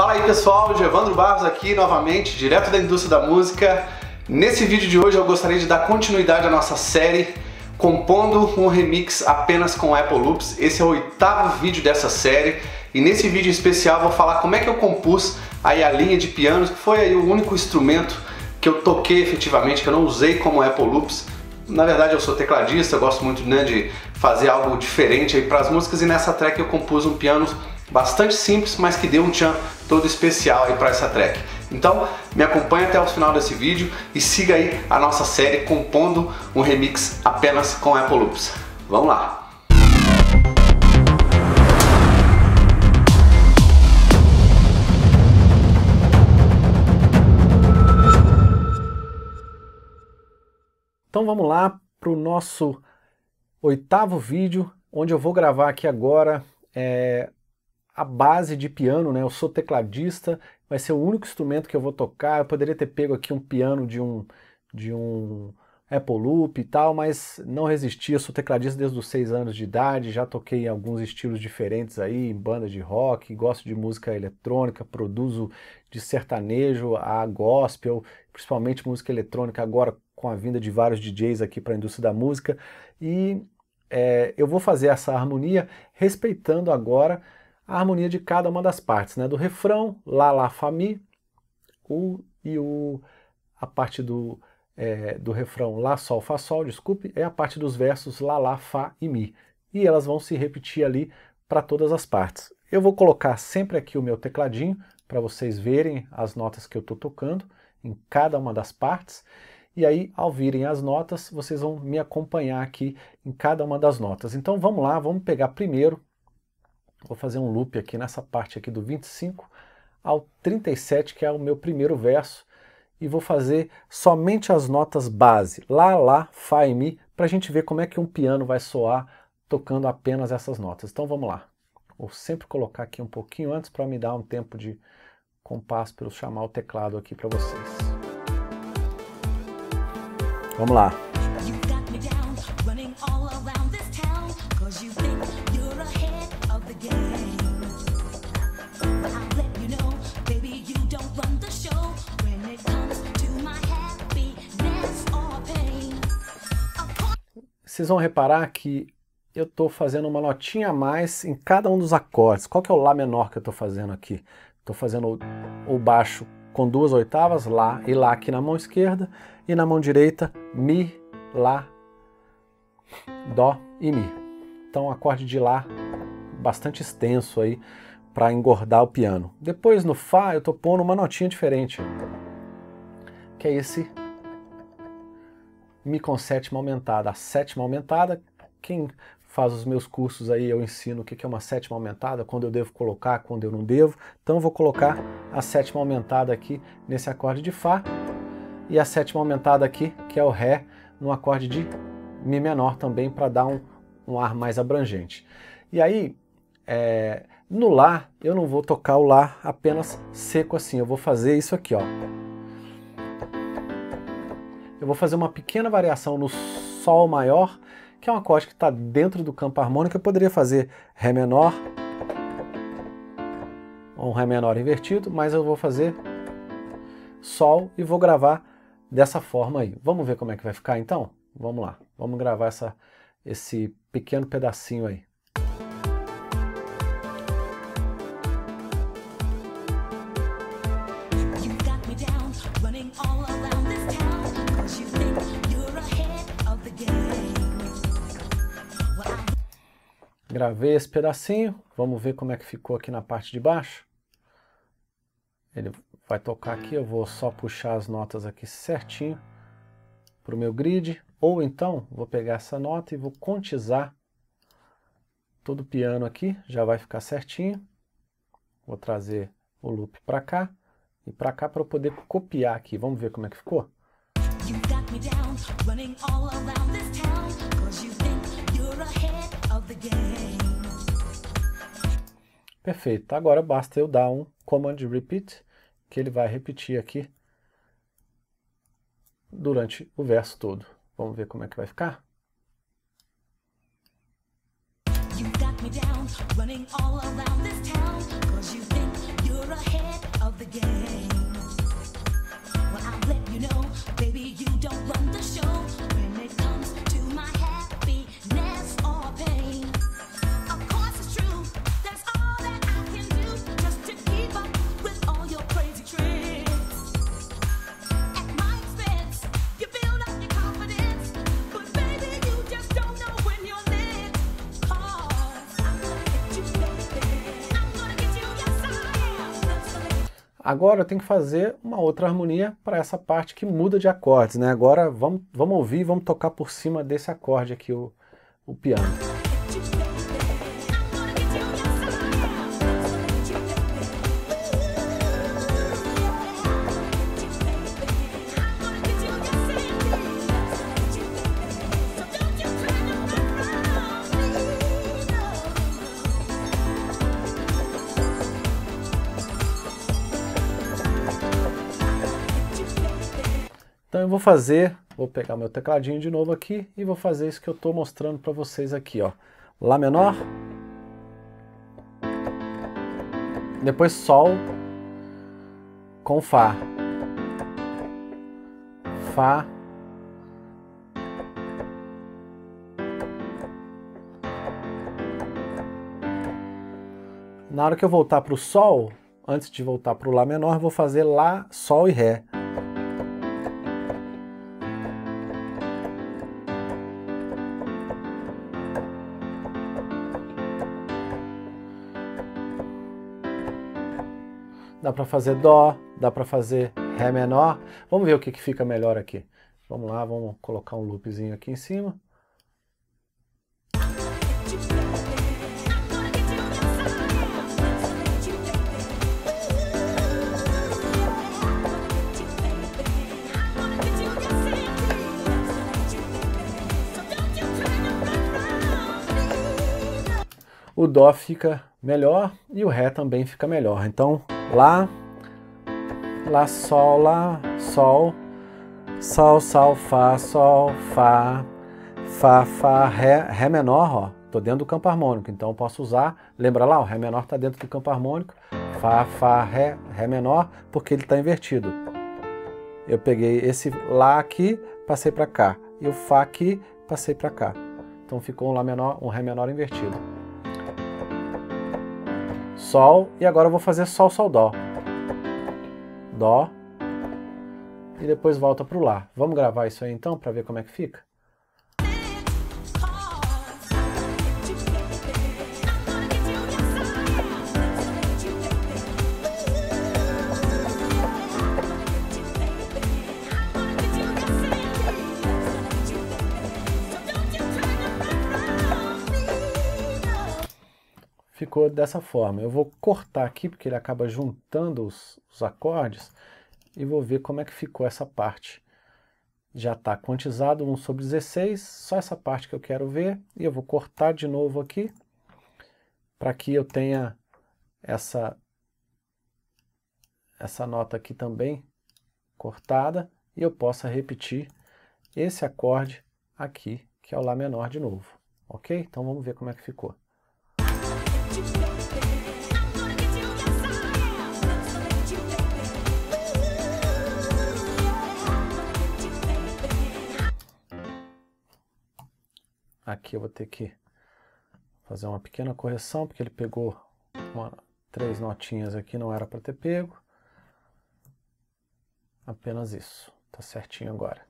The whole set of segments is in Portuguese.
Fala aí pessoal, Evandro Barros aqui novamente, direto da indústria da música. Nesse vídeo de hoje eu gostaria de dar continuidade à nossa série compondo um remix apenas com Apple Loops. Esse é o 8º vídeo dessa série e nesse vídeo especial eu vou falar como é que eu compus aí a linha de pianos, que foi aí o único instrumento que eu toquei efetivamente, que eu não usei como Apple Loops. Na verdade eu sou tecladista, eu gosto muito de fazer algo diferente aí para as músicas, e nessa track eu compus um piano bastante simples, mas que deu um tchan todo especial aí para essa track. Então me acompanhe até o final desse vídeo e siga aí a nossa série compondo um remix apenas com Apple Loops. Vamos lá! Então vamos lá para o nosso 8º vídeo, onde eu vou gravar aqui agora a base de piano, né? Eu sou tecladista, vai ser o único instrumento que eu vou tocar. Eu poderia ter pego aqui um piano de um Apple Loop e tal, mas não resisti. Eu sou tecladista desde os 6 anos de idade, já toquei em alguns estilos diferentes aí, em bandas de rock, gosto de música eletrônica, produzo de sertanejo a gospel, principalmente música eletrônica, agora com a vinda de vários DJs aqui para a indústria da música. E eu vou fazer essa harmonia respeitando agora a harmonia de cada uma das partes, né? Do refrão, Lá, Lá, Fá, Mi, a parte do refrão Lá, Sol, Fá, Sol, desculpe, é a parte dos versos Lá, Lá, Fá e Mi. E elas vão se repetir ali para todas as partes. Eu vou colocar sempre aqui o meu tecladinho para vocês verem as notas que eu estou tocando em cada uma das partes. E aí, ao virem as notas, vocês vão me acompanhar aqui em cada uma das notas. Então vamos lá, vamos pegar primeiro. Vou fazer um loop aqui nessa parte aqui do 25 ao 37, que é o meu primeiro verso, e vou fazer somente as notas base, Lá, Lá, Fá e Mi, para a gente ver como é que um piano vai soar tocando apenas essas notas. Então vamos lá. Vou sempre colocar aqui um pouquinho antes para me dar um tempo de compasso para eu chamar o teclado aqui para vocês. Vamos lá. Vocês vão reparar que eu estou fazendo uma notinha a mais em cada um dos acordes. Qual que é o Lá menor que eu estou fazendo aqui? Estou fazendo o baixo com 2 oitavas, Lá e Lá aqui na mão esquerda, e na mão direita, Mi, Lá, Dó e Mi. Então um acorde de Lá bastante extenso aí para engordar o piano. Depois no Fá eu estou pondo uma notinha diferente, que é esse Mi com sétima aumentada. A sétima aumentada, quem faz os meus cursos aí eu ensino o que é uma sétima aumentada, quando eu devo colocar, quando eu não devo. Então eu vou colocar a sétima aumentada aqui nesse acorde de Fá e a sétima aumentada aqui, que é o Ré, no acorde de Mi menor também, para dar um ar mais abrangente. E aí, no Lá, eu não vou tocar o Lá apenas seco assim, eu vou fazer isso aqui, ó. Eu vou fazer uma pequena variação no Sol maior, que é um acorde que está dentro do campo harmônico. Eu poderia fazer Ré menor, ou um Ré menor invertido, mas eu vou fazer Sol e vou gravar dessa forma aí. Vamos ver como é que vai ficar então? Vamos lá, vamos gravar esse pequeno pedacinho aí. Gravei esse pedacinho, vamos ver como é que ficou aqui na parte de baixo. Ele vai tocar aqui, eu vou só puxar as notas aqui certinho para o meu grid, ou então vou pegar essa nota e vou quantizar todo o piano aqui, já vai ficar certinho. Vou trazer o loop para cá e para cá para eu poder copiar aqui. Vamos ver como é que ficou? Perfeito, agora basta eu dar um command repeat, que ele vai repetir aqui durante o verso todo. Vamos ver como é que vai ficar? You got me down, running all around this town, 'cause you think you're ahead Agora eu tenho que fazer uma outra harmonia para essa parte que muda de acordes, né? Agora vamos ouvir, vamos tocar por cima desse acorde aqui, o piano. Então eu vou pegar meu tecladinho de novo aqui e vou fazer isso que eu estou mostrando para vocês aqui, ó. Lá menor, depois Sol com Fá, Fá, na hora que eu voltar para o Sol, antes de voltar para o Lá menor, eu vou fazer Lá, Sol e Ré. Dá para fazer Dó, dá para fazer Ré menor. Vamos ver o que fica melhor aqui. Vamos lá, vamos colocar um loopzinho aqui em cima. O Dó fica melhor e o Ré também fica melhor. Então, Lá, Lá, Sol, Sol, Sol, Fá, Fá, Fá, Ré, Ré menor, ó. Tô dentro do campo harmônico, então eu posso usar, lembra lá, o Ré menor tá dentro do campo harmônico, Fá, Ré, Ré menor, porque ele tá invertido. Eu peguei esse Lá aqui, passei para cá, e o Fá aqui, passei para cá. Então ficou um Lá menor, um Ré menor invertido. Sol, e agora eu vou fazer Sol, Sol, Dó. Dó, e depois volta para o Lá. Vamos gravar isso aí então, para ver como é que fica? Ficou dessa forma. Eu vou cortar aqui, porque ele acaba juntando os acordes, e vou ver como é que ficou essa parte. Já está quantizado 1/16, só essa parte que eu quero ver, e eu vou cortar de novo aqui, para que eu tenha essa nota aqui também cortada, e eu possa repetir esse acorde aqui, que é o Lá menor de novo. Ok? Então vamos ver como é que ficou. Aqui eu vou ter que fazer uma pequena correção, porque ele pegou 3 notinhas aqui, não era para ter pego. Apenas isso. Tá certinho agora.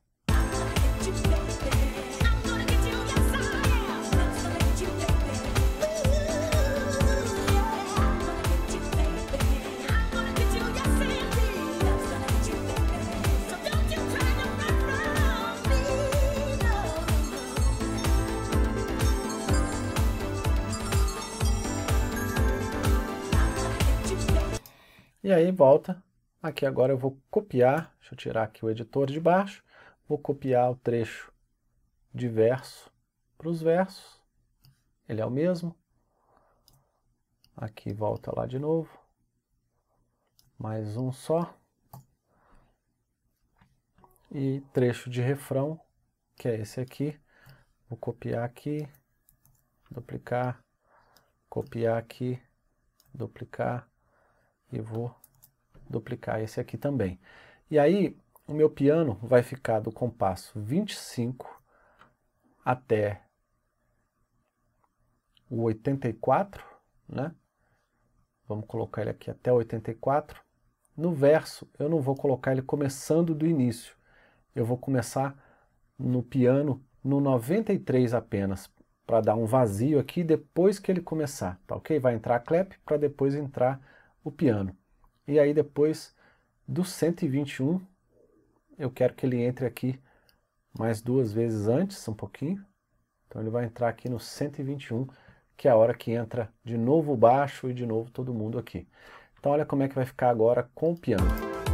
E aí volta, aqui agora eu vou copiar, deixa eu tirar aqui o editor de baixo, vou copiar o trecho de verso para os versos, ele é o mesmo, aqui volta lá de novo, mais um só, e trecho de refrão, que é esse aqui, vou copiar aqui, duplicar, copiar aqui, duplicar, e vou duplicar esse aqui também. E aí, o meu piano vai ficar do compasso 25 até o 84, né? Vamos colocar ele aqui até o 84. No verso, eu não vou colocar ele começando do início. Eu vou começar no piano no 93 apenas, para dar um vazio aqui depois que ele começar, tá ok? Vai entrar a clap para depois entrar o piano. E aí depois do 121, eu quero que ele entre aqui mais 2 vezes antes, um pouquinho. Então ele vai entrar aqui no 121, que é a hora que entra de novo o baixo e de novo todo mundo aqui. Então olha como é que vai ficar agora com o piano.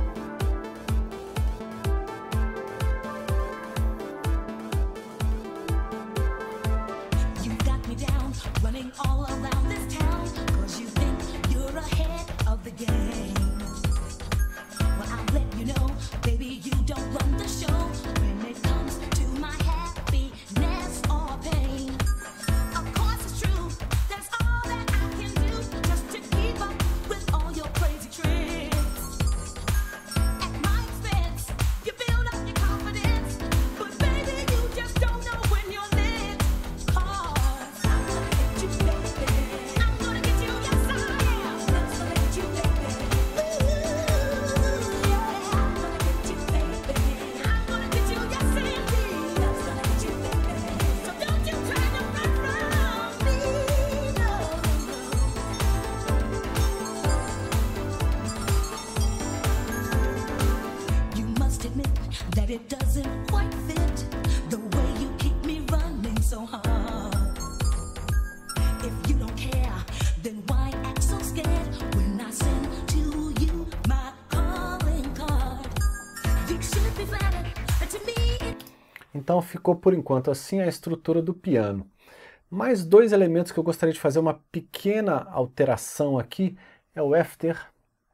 Então ficou por enquanto assim a estrutura do piano. Mais 2 elementos que eu gostaria de fazer uma pequena alteração aqui é o after,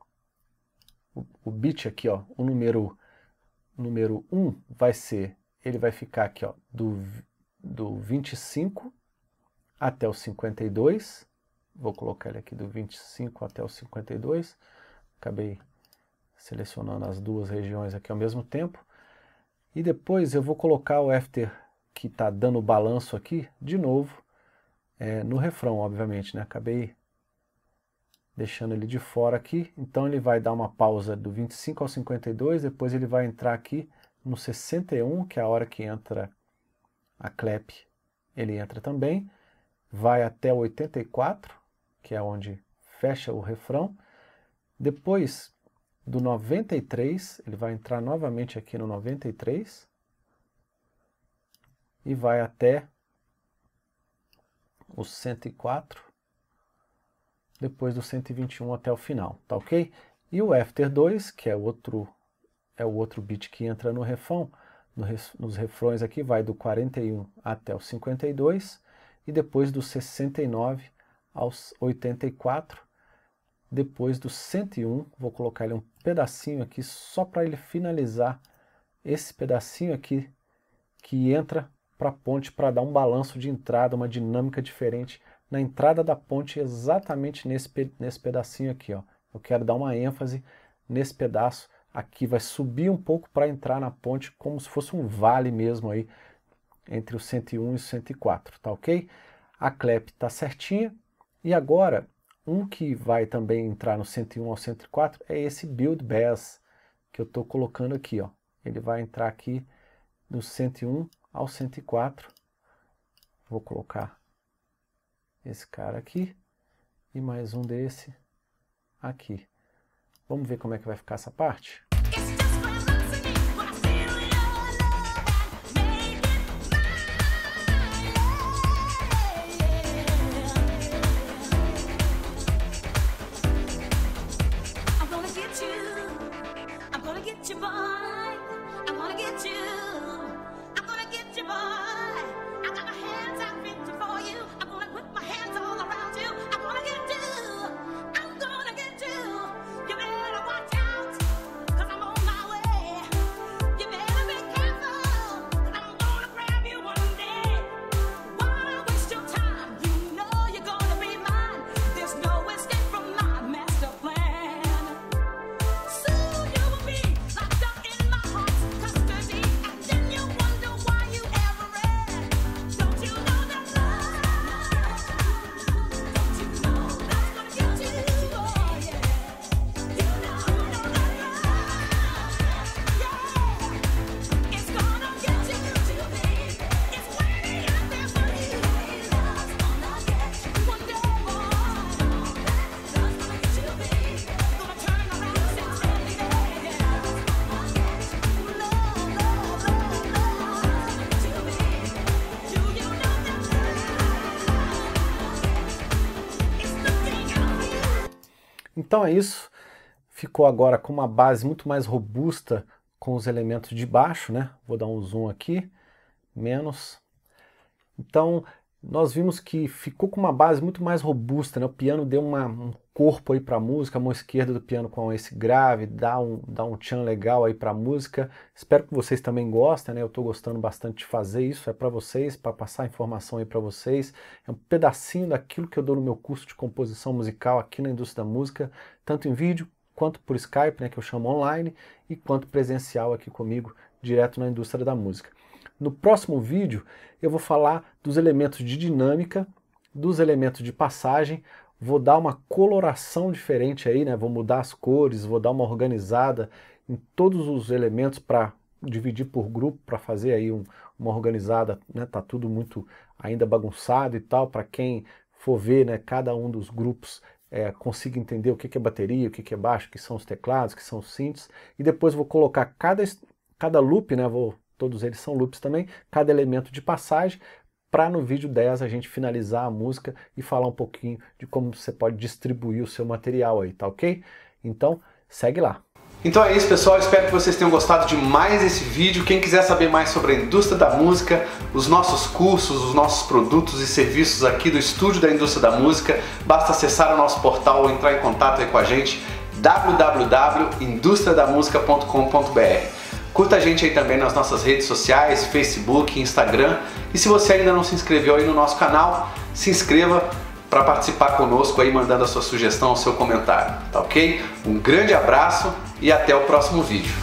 o beat aqui, ó, o número 1 vai ser, ele vai ficar aqui, ó, do 25 até o 52. Vou colocar ele aqui do 25 até o 52. Acabei selecionando as 2 regiões aqui ao mesmo tempo. E depois eu vou colocar o after que está dando balanço aqui, de novo, no refrão, obviamente, né? Acabei deixando ele de fora aqui, então ele vai dar uma pausa do 25 ao 52, depois ele vai entrar aqui no 61, que é a hora que entra a clap, ele entra também, vai até o 84, que é onde fecha o refrão, depois do 93, ele vai entrar novamente aqui no 93 e vai até o 104, depois do 121 até o final, tá ok? E o after 2, que é o outro beat que entra no refrão, nos refrões aqui vai do 41 até o 52 e depois do 69 aos 84. Depois do 101, vou colocar ele um pedacinho aqui só para ele finalizar esse pedacinho aqui que entra para a ponte para dar um balanço de entrada, uma dinâmica diferente na entrada da ponte, exatamente nesse pedacinho aqui, ó. Eu quero dar uma ênfase nesse pedaço aqui, vai subir um pouco para entrar na ponte como se fosse um vale mesmo aí entre o 101 e o 104, tá ok? A clap tá certinha e agora um que vai também entrar no 101 ao 104 é esse build bass que eu estou colocando aqui, ó. Ele vai entrar aqui do 101 ao 104. Vou colocar esse cara aqui e mais um desse aqui. Vamos ver como é que vai ficar essa parte? Então é isso, ficou agora com uma base muito mais robusta com os elementos de baixo, né? Vou dar um zoom aqui, menos. Então nós vimos que ficou com uma base muito mais robusta, né? O piano deu um corpo aí para a música, a mão esquerda do piano com esse grave, dá um tchan legal aí para a música. Espero que vocês também gostem, né? Eu estou gostando bastante de fazer isso, é para vocês, para passar informação aí para vocês. É um pedacinho daquilo que eu dou no meu curso de composição musical aqui na Indústria da Música, tanto em vídeo quanto por Skype, né, que eu chamo online, e quanto presencial aqui comigo, direto na Indústria da Música. No próximo vídeo eu vou falar dos elementos de dinâmica, dos elementos de passagem, vou dar uma coloração diferente aí, né? Vou mudar as cores, vou dar uma organizada em todos os elementos para dividir por grupo, para fazer aí uma organizada, né? Tá tudo muito ainda bagunçado e tal, para quem for ver, né, cada um dos grupos consiga entender o que é bateria, o que é baixo, o que são os teclados, o que são os synths, e depois vou colocar cada loop, né? Todos eles são loops também, cada elemento de passagem, para no vídeo 10 a gente finalizar a música e falar um pouquinho de como você pode distribuir o seu material aí, tá ok? Então, segue lá. Então é isso, pessoal, espero que vocês tenham gostado de mais esse vídeo. Quem quiser saber mais sobre a indústria da música, os nossos cursos, os nossos produtos e serviços aqui do estúdio da Indústria da Música, basta acessar o nosso portal ou entrar em contato aí com a gente, www.industriadamusica.com.br. Curta a gente aí também nas nossas redes sociais, Facebook, Instagram. E se você ainda não se inscreveu aí no nosso canal, se inscreva para participar conosco aí, mandando a sua sugestão, o seu comentário, tá ok? Um grande abraço e até o próximo vídeo.